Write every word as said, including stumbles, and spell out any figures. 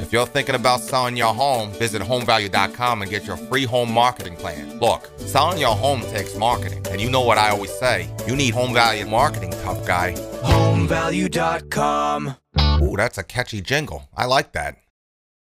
If you're thinking about selling your home, visit home value dot com and get your free home marketing plan. Look, selling your home takes marketing, and you know what I always say, you need Home Value marketing, tough guy. home value dot com. Ooh, that's a catchy jingle. I like that.